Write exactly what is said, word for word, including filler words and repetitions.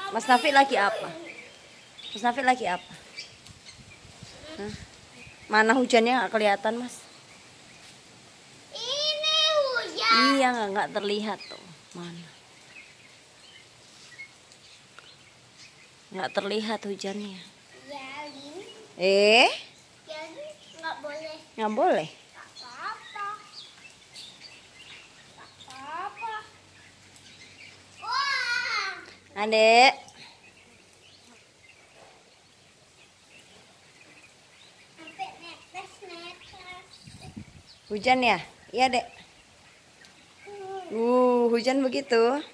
Mas Nafi lagi apa? Mas Nafi lagi apa? Hah? Mana hujannya nggak kelihatan, Mas? Ini hujan. Iya, nggak nggak terlihat tuh. Mana? Nggak terlihat hujannya. Jadi, Eh? jadi nggak boleh. Nggak boleh. Nggak apa-apa. Nggak apa-apa. Wah. Adek. Sampai netes netes. Hujan ya? Iya, Dek. Uh, hujan begitu.